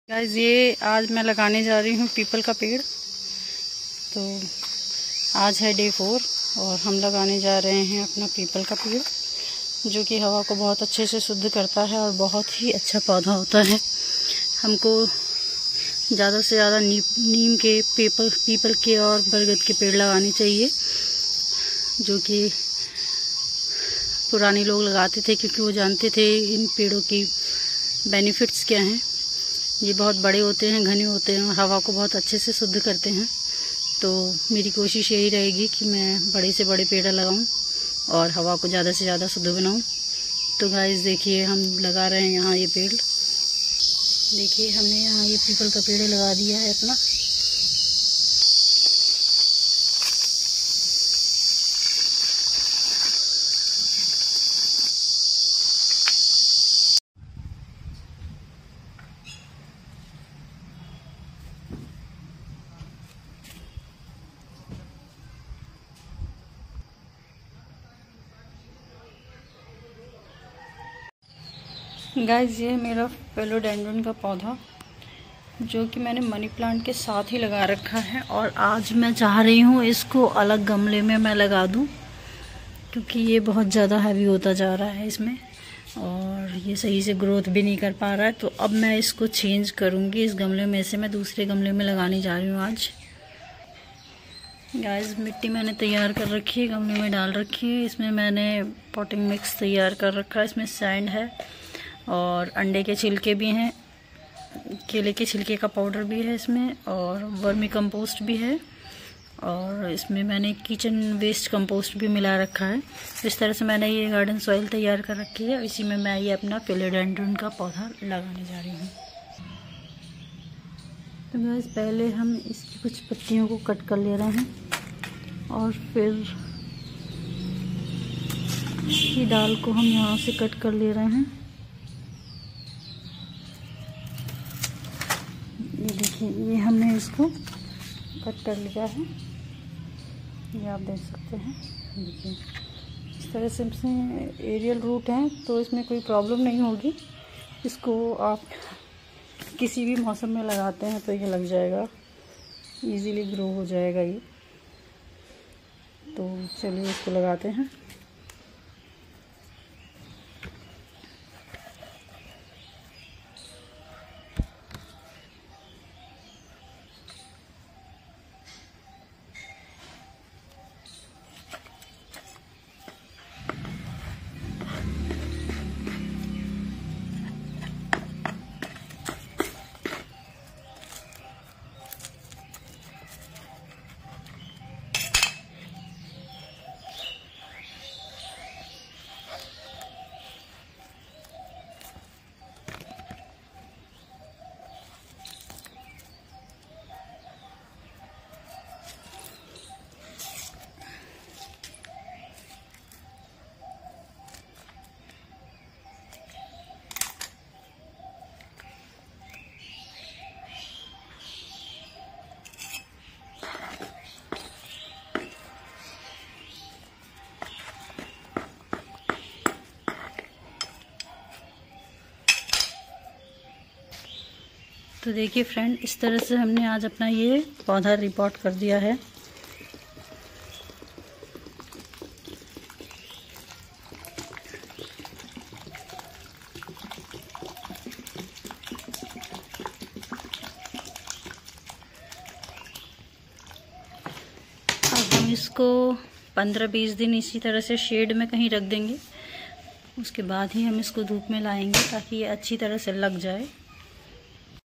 Guys ये आज मैं लगाने जा रही हूँ पीपल का पेड़। तो आज है डे 4 और हम लगाने जा रहे हैं अपना पीपल का पेड़, जो कि हवा को बहुत अच्छे से शुद्ध करता है और बहुत ही अच्छा पौधा होता है। हमको ज़्यादा से ज़्यादा नीम के, पीपल के और बरगद के पेड़ लगाने चाहिए, जो कि पुराने लोग लगाते थे क्योंकि वो जानते थे इन पेड़ों की बेनिफिट्स क्या हैं। ये बहुत बड़े होते हैं, घने होते हैं और हवा को बहुत अच्छे से शुद्ध करते हैं। तो मेरी कोशिश यही रहेगी कि मैं बड़े से बड़े पेड़ लगाऊं और हवा को ज़्यादा से ज़्यादा शुद्ध बनाऊं। तो गाइस देखिए हम लगा रहे हैं यहाँ ये पेड़। देखिए हमने यहाँ ये पीपल का पेड़ लगा दिया है अपना। गाइस ये मेरा फिलोडेंड्रन का पौधा, जो कि मैंने मनी प्लांट के साथ ही लगा रखा है। और आज मैं चाह रही हूँ इसको अलग गमले में मैं लगा दूँ, क्योंकि ये बहुत ज़्यादा हैवी होता जा रहा है इसमें और ये सही से ग्रोथ भी नहीं कर पा रहा है। तो अब मैं इसको चेंज करूँगी, इस गमले में से मैं दूसरे गमले में लगाने जा रही हूँ आज। गाइस मिट्टी मैंने तैयार कर रखी है, गमले में डाल रखी है। इसमें मैंने पॉटिंग मिक्स तैयार कर रखा है। इसमें सैंड है और अंडे के छिलके भी हैं, केले के छिलके का पाउडर भी है इसमें, और वर्मी कंपोस्ट भी है, और इसमें मैंने किचन वेस्ट कंपोस्ट भी मिला रखा है। इस तरह से मैंने ये गार्डन सॉइल तैयार कर रखी है। इसी में मैं ये अपना फिलोडेंड्रन का पौधा लगाने जा रही हूँ। तो गाइस पहले हम इसकी कुछ पत्तियों को कट कर ले रहे हैं और फिर इसकी डाल को हम यहाँ से कट कर ले रहे हैं। ये देखिए ये हमने इसको कट कर लिया है, ये आप देख सकते हैं। देखिए इस तरह से इसमें एरियल रूट हैं, तो इसमें कोई प्रॉब्लम नहीं होगी। इसको आप किसी भी मौसम में लगाते हैं तो ये लग जाएगा, इजीली ग्रो हो जाएगा ये। तो चलिए इसको लगाते हैं। तो देखिए फ्रेंड, इस तरह से हमने आज अपना ये पौधा रिपोर्ट कर दिया है। अब हम इसको 15-20 दिन इसी तरह से शेड में कहीं रख देंगे। उसके बाद ही हम इसको धूप में लाएंगे ताकि ये अच्छी तरह से लग जाए।